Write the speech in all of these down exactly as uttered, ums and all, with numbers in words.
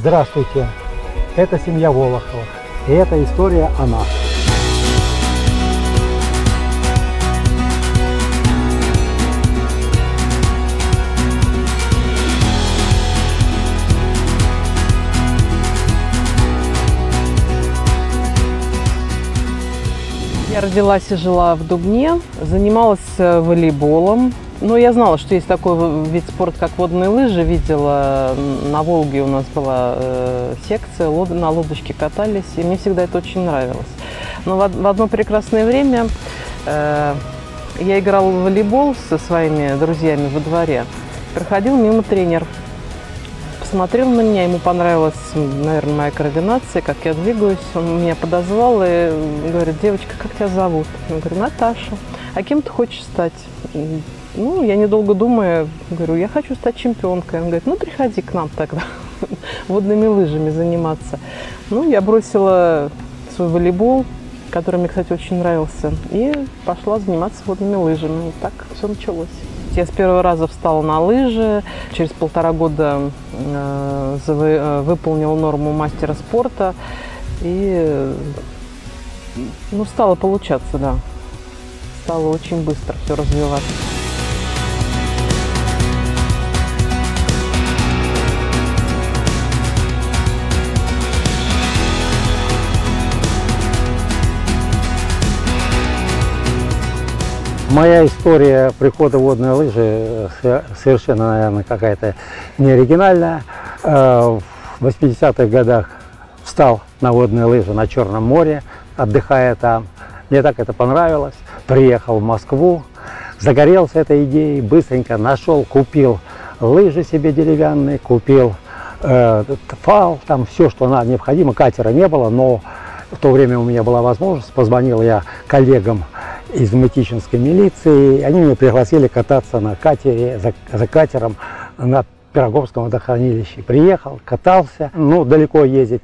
Здравствуйте, это семья Волоховых, и это история о нас. Я родилась и жила в Дубне, занималась волейболом. Но я знала, что есть такой вид спорта, как водные лыжи. Видела, на Волге у нас была э, секция, лод, на лодочке катались, и мне всегда это очень нравилось. Но в, в одно прекрасное время э, я играла в волейбол со своими друзьями во дворе. Проходил мимо тренер. Посмотрел на меня, ему понравилась, наверное, моя координация, как я двигаюсь. Он меня подозвал и говорит: девочка, как тебя зовут? Я говорю: Наташа. А кем ты хочешь стать? Ну, я недолго думая, говорю: я хочу стать чемпионкой. Он говорит: ну, приходи к нам тогда водными лыжами заниматься. Ну, я бросила свой волейбол, который мне, кстати, очень нравился, и пошла заниматься водными лыжами. И так все началось. Я с первого раза встала на лыжи, через полтора года э, выполнила норму мастера спорта, и ну, стало получаться, да. Стало очень быстро все развиваться. Моя история прихода в водные лыжи совершенно, наверное, какая-то неоригинальная. В восьмидесятых годах встал на водные лыжи на Черном море, отдыхая там. Мне так это понравилось. Приехал в Москву, загорелся этой идеей, быстренько нашел, купил лыжи себе деревянные, купил э, фал, там все, что надо, необходимо. Катера не было, но в то время у меня была возможность. Позвонил я коллегам из Мытищинской милиции, они меня пригласили кататься на катере, за, за катером на Пироговском водохранилище. Приехал, катался, ну, далеко ездить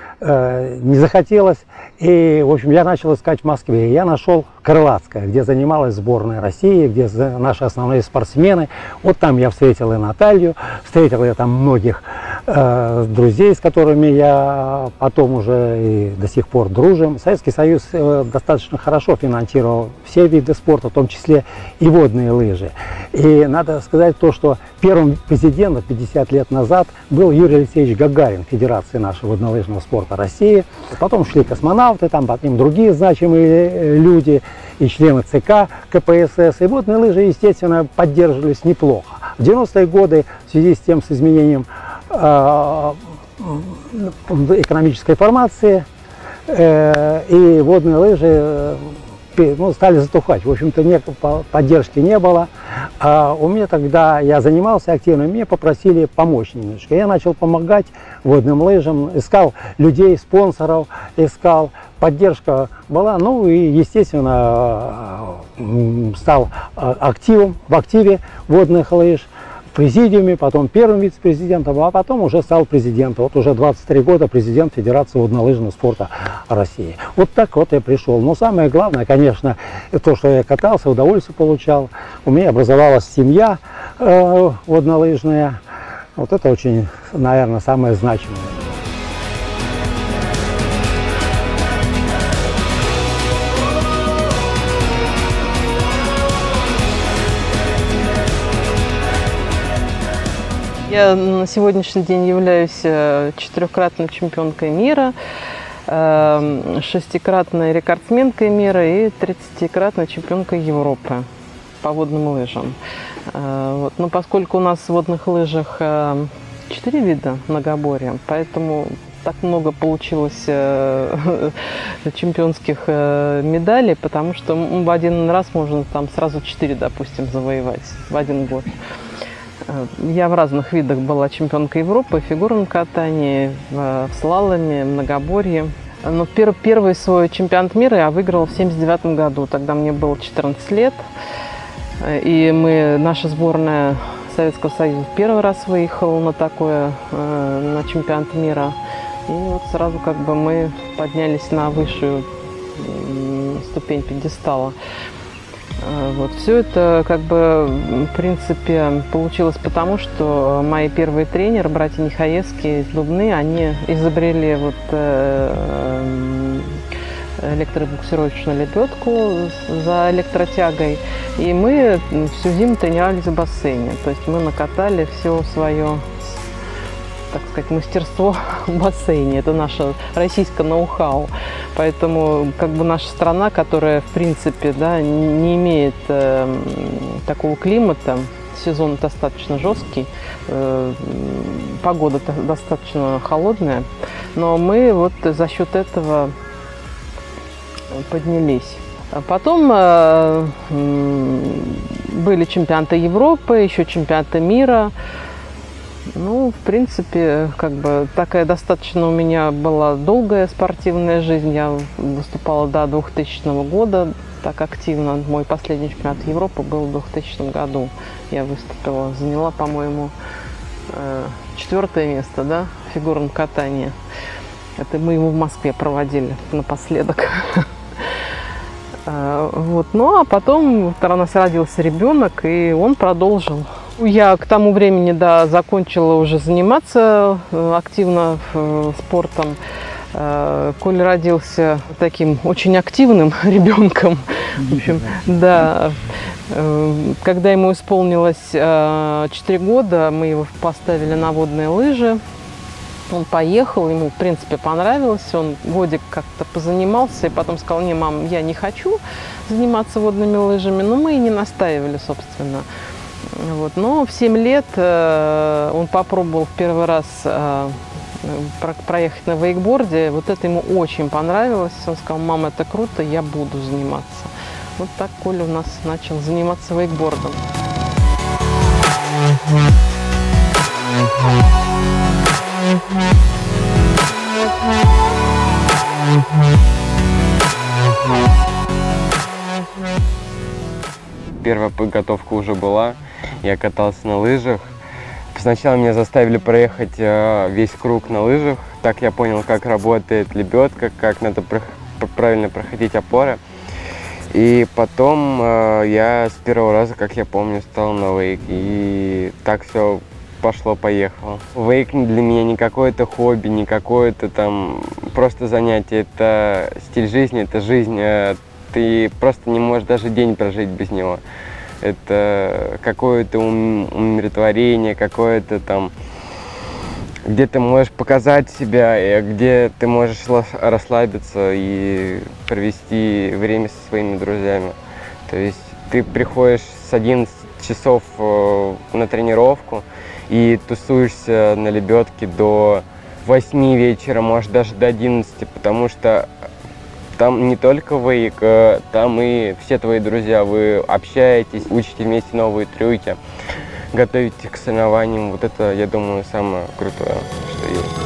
э, не захотелось, и, в общем, я начал искать в Москве. Я нашел Крылатское, где занималась сборная России, где наши основные спортсмены. Вот там я встретил и Наталью, встретил я там многих э, друзей, с которыми я потом уже и до сих пор дружим. Советский Союз э, достаточно хорошо финансировал все виды спорта, в том числе и водные лыжи. И надо сказать то, что первым президентом пятьдесят лет назад был Юрий Алексеевич Гагарин, Федерации нашего воднолыжного спорта России. Потом шли космонавты, там потом другие значимые люди, и члены ЦК КПСС. И водные лыжи, естественно, поддерживались неплохо. В девяностые годы в связи с тем, с изменением э, экономической формации э, и водные лыжи э, ну, стали затухать. В общем-то, поддержки не было. А у меня тогда, я занимался активно, меня попросили помочь немножко. Я начал помогать водным лыжам, искал людей, спонсоров, искал. Поддержка была, ну и, естественно, стал активом, в активе водных лыж, в президиуме, потом первым вице-президентом, а потом уже стал президентом. Вот уже двадцать три года президент Федерации воднолыжного спорта России. Вот так вот я пришел. Но самое главное, конечно, то, что я катался, удовольствие получал. У меня образовалась семья э, воднолыжная. Вот это очень, наверное, самое значимое. Я на сегодняшний день являюсь четырехкратной чемпионкой мира, шестикратной рекордсменкой мира и тридцатикратной чемпионкой Европы по водным лыжам. Вот. Но поскольку у нас в водных лыжах четыре вида многоборья, поэтому так много получилось чемпионских медалей, потому что в один раз можно там сразу четыре, допустим, завоевать в один год. Я в разных видах была чемпионкой Европы, в фигурном катании, в слаломе, многоборье. Но пер, первый свой чемпионат мира я выиграла в семьдесят девятом году. Тогда мне было четырнадцать лет. И мы, наша сборная Советского Союза первый раз выехала на такое, на чемпионат мира. И вот сразу как бы мы поднялись на высшую ступень пьедестала. Вот. Все это, как бы, в принципе, получилось потому, что мои первые тренеры, братья Нихаевские из Дубны, они изобрели вот, э, электробуксировочную лебедку за электротягой. И мы всю зиму тренировались в бассейне. То есть мы накатали все свое, так сказать, мастерство в бассейне. Это наше российское ноу-хау. Поэтому как бы наша страна, которая в принципе, да, не имеет э, такого климата, сезон достаточно жесткий, э, погода достаточно холодная, но мы вот за счет этого поднялись. Потом э, были чемпионаты Европы, еще чемпионаты мира. Ну, в принципе, как бы такая достаточно у меня была долгая спортивная жизнь. Я выступала до двухтысячного года так активно. Мой последний чемпионат Европы был в двухтысячном году. Я выступила, заняла, по-моему, четвертое место, да, в фигурном катании. Это мы его в Москве проводили напоследок. Вот. Ну, а потом у нас родился ребенок, и он продолжил. Я к тому времени, да, закончила уже заниматься активно спортом. Коля родился таким очень активным ребенком. В общем, да. Когда ему исполнилось четыре года, мы его поставили на водные лыжи. Он поехал, ему, в принципе, понравилось. Он годик как-то позанимался и потом сказал: не, мам, я не хочу заниматься водными лыжами. Но мы и не настаивали, собственно. Вот. Но в семь лет э, он попробовал в первый раз э, про проехать на вейкборде. Вот это ему очень понравилось. Он сказал: мама, это круто, я буду заниматься. Вот так Коля у нас начал заниматься вейкбордом. Первая подготовка уже была, я катался на лыжах. Сначала меня заставили проехать весь круг на лыжах, так я понял, как работает лебедка, как надо правильно проходить опоры. И потом я с первого раза, как я помню, стал на вейк, и так все пошло-поехало. Вейк для меня не какое-то хобби, не какое-то там просто занятие, это стиль жизни, это жизнь. Ты просто не можешь даже день прожить без него. Это какое-то умиротворение, какое-то там, где ты можешь показать себя, где ты можешь расслабиться и провести время со своими друзьями. То есть ты приходишь с одиннадцати часов на тренировку и тусуешься на лебедке до восьми вечера, может даже до одиннадцати, потому что там не только вейк, там и все твои друзья. Вы общаетесь, учите вместе новые трюки, готовитесь к соревнованиям. Вот это, я думаю, самое крутое, что есть.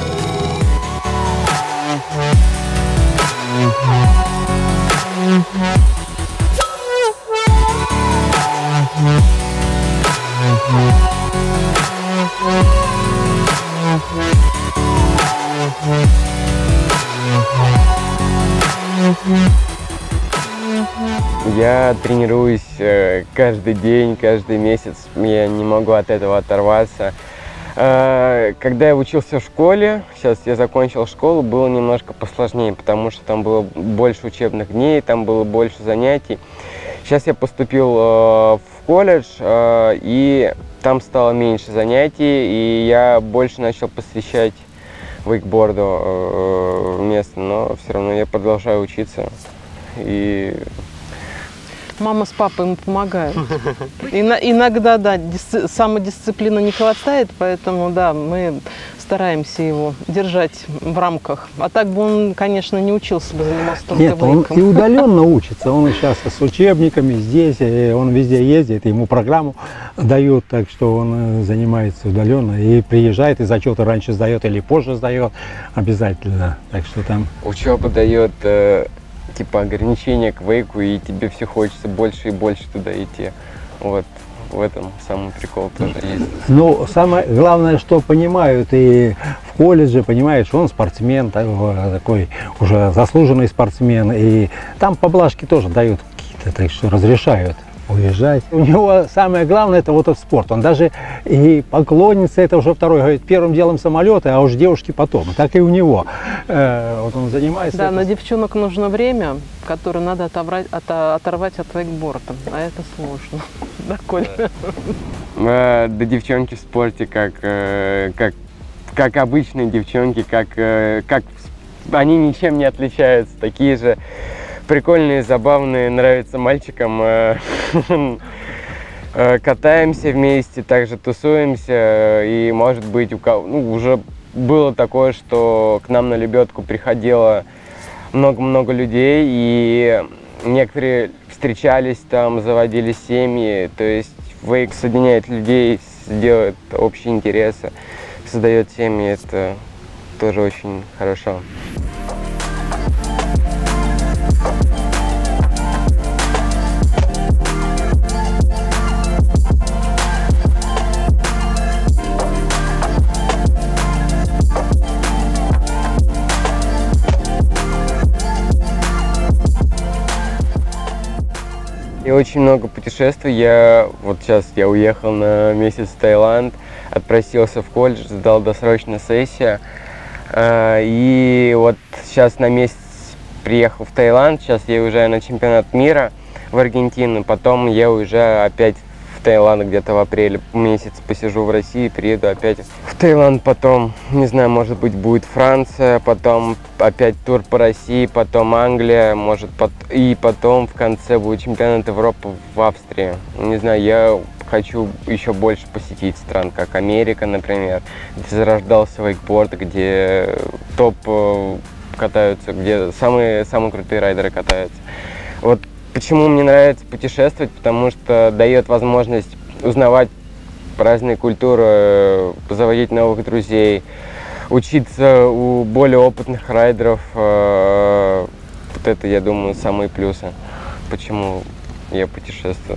Я тренируюсь каждый день, каждый месяц, я не могу от этого оторваться. Когда я учился в школе, сейчас я закончил школу, было немножко посложнее, потому что там было больше учебных дней, там было больше занятий. Сейчас я поступил в колледж, и там стало меньше занятий, и я больше начал посвящать вейкборду место, но все равно я продолжаю учиться. И мама с папой ему помогают. Иногда, да, самодисциплины не хватает, поэтому, да, мы стараемся его держать в рамках. А так бы он, конечно, не учился бы заниматься только Нет, вейком. он и удаленно учится. Он сейчас с учебниками здесь, он везде ездит, ему программу дают, так что он занимается удаленно и приезжает, и зачеты раньше сдает или позже сдает обязательно. Так что там учеба дает э, типа ограничения к вейку, и тебе все хочется больше и больше туда идти. Вот. В этом самый прикол тоже есть. Ну, самое главное, что понимают и в колледже, понимают, что он спортсмен, такой уже заслуженный спортсмен. И там поблажки тоже дают так что разрешают уезжать. У него самое главное — это вот этот спорт. Он даже и поклонница, это уже второй, говорит, первым делом самолеты, а уж девушки потом. Так и у него. Э, вот он занимается. Да, это... на девчонок нужно время, которое надо отобрать, от, оторвать от вейкборда, а это сложно. Да, Коль? Да девчонки в спорте, как, как, как обычные девчонки, как, как они ничем не отличаются, такие же прикольные, забавные, нравятся мальчикам. Катаемся вместе, также тусуемся, и, может быть, у кого, ну, уже было такое, что к нам на лебедку приходило много-много людей, и некоторые встречались там, заводили семьи, то есть вейк соединяет людей, делает общие интересы, создает семьи, это тоже очень хорошо. И очень много путешествий. Я вот сейчас я уехал на месяц в Таиланд, отпросился в колледж, сдал досрочную сессию. И вот сейчас на месяц приехал в Таиланд, сейчас я уезжаю на чемпионат мира в Аргентину, потом я уезжаю опять в Таиланд где-то в апреле, месяц посижу в России, приеду опять в Таиланд, потом, не знаю, может быть, будет Франция, потом опять тур по России, потом Англия, может, и потом в конце будет чемпионат Европы в Австрии. Не знаю, я хочу еще больше посетить стран, как Америка, например, где зарождался вейкборд, где топ катаются, где самые, самые крутые райдеры катаются. Вот почему мне нравится путешествовать, потому что дает возможность узнавать разные культуры, заводить новых друзей, учиться у более опытных райдеров. Вот это, я думаю, самые плюсы, почему я путешествую.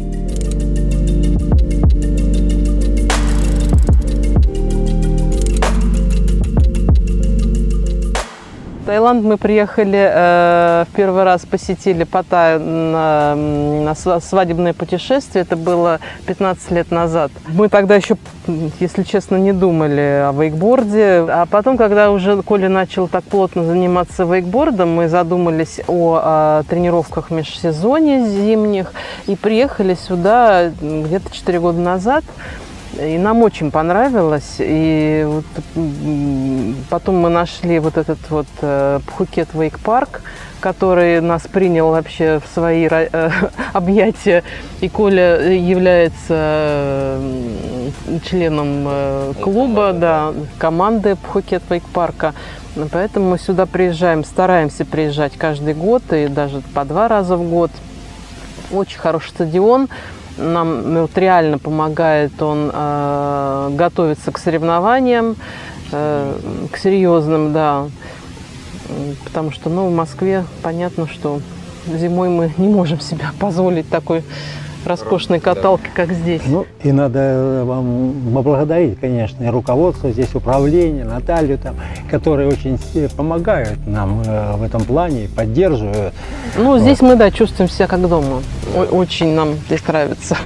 В Таиланд мы приехали, э, в первый раз посетили Паттайю на, на свадебное путешествие. Это было пятнадцать лет назад. Мы тогда еще, если честно, не думали о вейкборде. А потом, когда уже Коля начал так плотно заниматься вейкбордом, мы задумались о, о тренировках в межсезонье зимних и приехали сюда где-то четыре года назад. И нам очень понравилось. И вот потом мы нашли вот этот вот Пхукет вейк-парк, который нас принял вообще в свои э, объятия. И Коля является членом э, клуба, да, команды Пхукет вейк-парка. Поэтому мы сюда приезжаем, стараемся приезжать каждый год и даже по два раза в год. Очень хороший стадион. Нам вот, реально помогает он э, готовиться к соревнованиям, э, к серьезным, да. Потому что, ну, в Москве понятно, что зимой мы не можем себе позволить такой роскошной каталки, как здесь. Ну, и надо вам поблагодарить, конечно, и руководство здесь, управление, Наталью, там, которые очень помогают нам в этом плане, поддерживают. Ну, вот. Здесь мы, да, чувствуем себя как дома. Очень нам здесь нравится.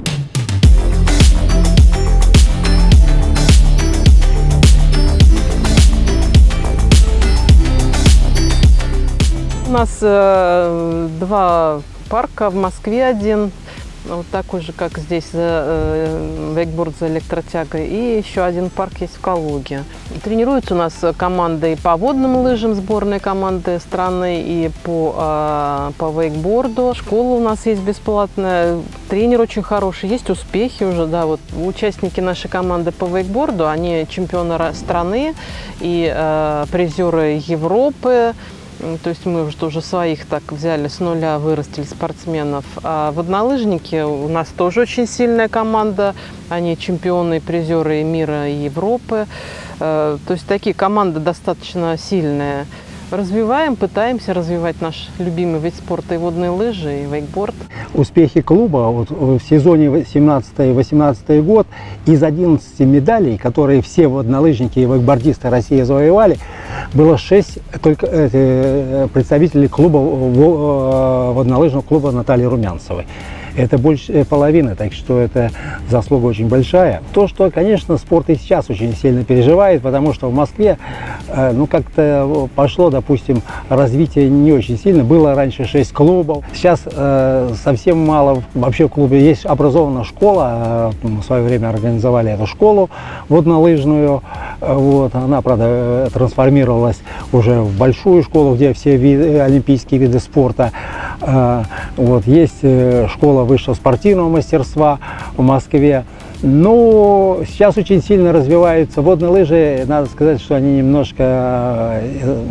У нас э, два парка, в Москве один, вот такой же, как здесь, э, вейкборд за электротягой, и еще один парк есть в Калуге. Тренируются у нас команды и по водным лыжам, сборные команды страны, и по, э, по вейкборду. Школа у нас есть бесплатная, тренер очень хороший, есть успехи уже, да, вот участники нашей команды по вейкборду, они чемпионы страны и э, призеры Европы. То есть мы уже тоже своих так взяли с нуля, вырастили спортсменов. А воднолыжники у нас тоже очень сильная команда. Они чемпионы и призеры мира и Европы. То есть такие команды достаточно сильные. Развиваем, пытаемся развивать наш любимый вид спорта и водные лыжи, и вейкборд. Успехи клуба вот, в сезоне семнадцатый-восемнадцатый год из одиннадцати медалей, которые все воднолыжники и вейкбордисты России завоевали, было шесть только э, представителей клуба, э, воднолыжного клуба Натальи Румянцевой. Это больше половины, так что это заслуга очень большая. То, что, конечно, спорт и сейчас очень сильно переживает, потому что в Москве, э, ну, как-то пошло, допустим, развитие не очень сильно. Было раньше шесть клубов, сейчас э, совсем мало. Вообще в клубе есть образована школа, э, в свое время организовали эту школу воднолыжную. Э, вот, она, правда, трансформировалась уже в большую школу, где все виды, олимпийские виды спорта. Э, вот, есть э, школа высшего спортивного мастерства в Москве. Но сейчас очень сильно развиваются водные лыжи. Надо сказать, что они немножко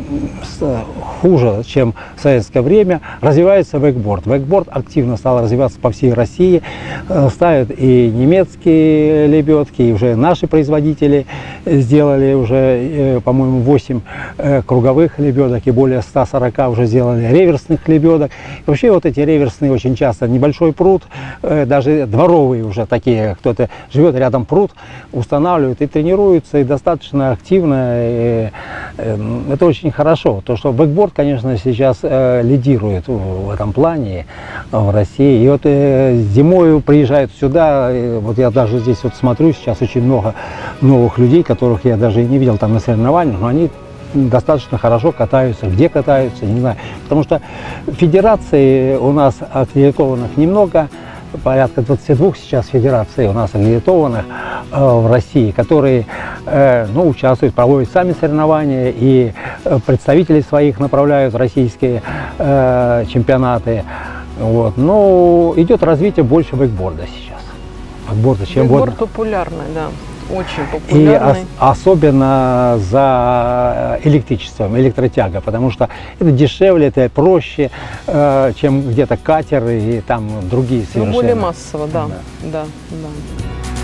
хуже, чем в советское время. Развивается вейкборд. Вейкборд активно стал развиваться по всей России. Ставят и немецкие лебедки, и уже наши производители сделали уже, по-моему, восемь круговых лебедок, и более ста сорока уже сделали реверсных лебедок. И вообще вот эти реверсные очень часто небольшой пруд, даже дворовые уже такие, кто-то живет рядом пруд, устанавливают и тренируются, и достаточно активно. И, э, это очень хорошо. То, что вейкборд, конечно, сейчас э, лидирует в, в этом плане в России. И вот э, зимой приезжают сюда, и вот я даже здесь вот смотрю, сейчас очень много новых людей, которых я даже и не видел там на соревнованиях, но они достаточно хорошо катаются. Где катаются, не знаю. Потому что федераций у нас аккредитованных немного. Порядка двадцати двух сейчас федераций у нас аккредитованных э, в России, которые э, ну, участвуют, проводят сами соревнования и э, представителей своих направляют в российские э, чемпионаты. Вот. Но идет развитие больше вейкборда сейчас. Вейкборда, чем Вейкборд водно. популярный, да. Очень И популярный. ос особенно за электричеством, электротяга, потому что это дешевле, это проще, э, чем где-то катеры и там другие совершенно. Ну, более массово, да. Да. Да, да.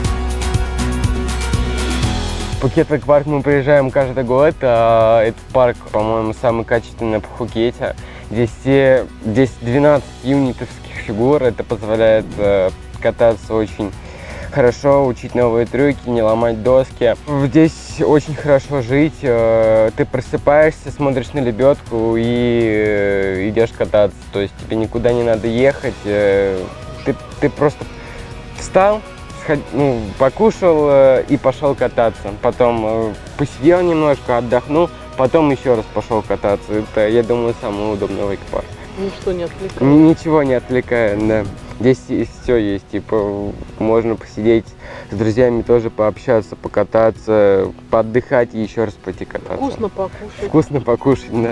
В Пхукет вейк-парк мы приезжаем каждый год. Этот парк, по-моему, самый качественный в Пхукете. Здесь, здесь двенадцать юнитовских фигур. Это позволяет кататься очень хорошо, учить новые трюки, не ломать доски. Здесь очень хорошо жить. Ты просыпаешься, смотришь на лебедку и идешь кататься. То есть тебе никуда не надо ехать. Ты, ты просто встал, ну, покушал и пошел кататься. Потом посидел немножко, отдохнул, потом еще раз пошел кататься. Это, я думаю, самый удобный вейк-парк. Ничто не отвлекает. Ничего не отвлекает, да. Здесь все есть, типа, можно посидеть с друзьями, тоже пообщаться, покататься, поотдыхать и еще раз пойти кататься. Вкусно покушать. Вкусно покушать, да.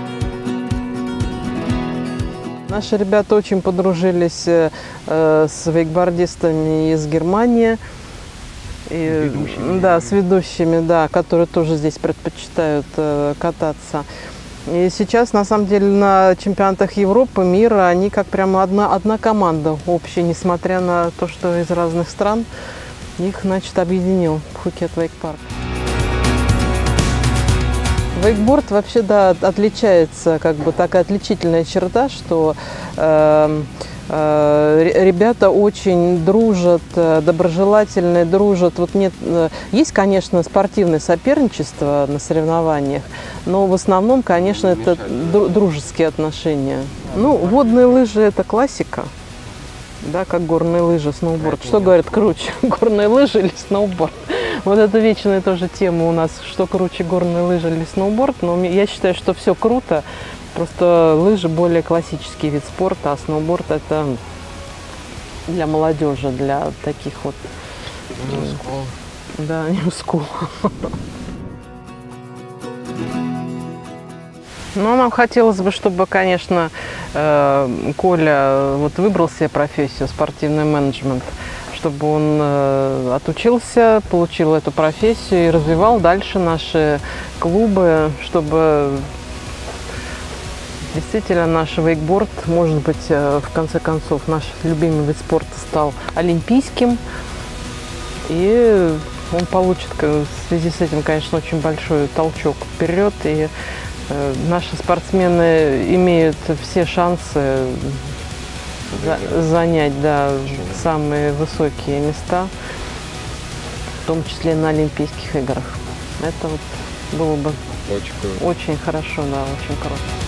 Наши ребята очень подружились э, с вейкбордистами из Германии. И, С ведущими. Да, с ведущими, да, которые тоже здесь предпочитают э, кататься. И сейчас, на самом деле, на чемпионатах Европы, мира, они как прямо одна, одна команда общая, несмотря на то, что из разных стран, их, значит, объединил Пхукет вейк-парк. Вейкборд вообще, да, отличается, как бы такая отличительная черта, что э, э, ребята очень дружат, доброжелательные, дружат. Вот нет, есть, конечно, спортивное соперничество на соревнованиях, но в основном, конечно, это дружеские отношения. Ну, водные лыжи – это классика, да, как горные лыжи, сноуборд. Что говорят круче, горные лыжи или сноуборд? Вот это вечная тоже тема у нас, что круче, горные лыжи или сноуборд. Но я считаю, что все круто, просто лыжи более классический вид спорта, а сноуборд – это для молодежи, для таких вот… Да, new school. Ну, нам хотелось бы, чтобы, конечно, Коля вот выбрал себе профессию спортивный менеджмент, чтобы он отучился, получил эту профессию и развивал дальше наши клубы, чтобы действительно наш вейкборд, может быть, в конце концов, наш любимый вид спорта стал олимпийским. И он получит в связи с этим, конечно, очень большой толчок вперед. И наши спортсмены имеют все шансы за, занять, да, самые высокие места, в том числе на Олимпийских играх. Это вот было бы Очень круто. очень хорошо, да, очень круто.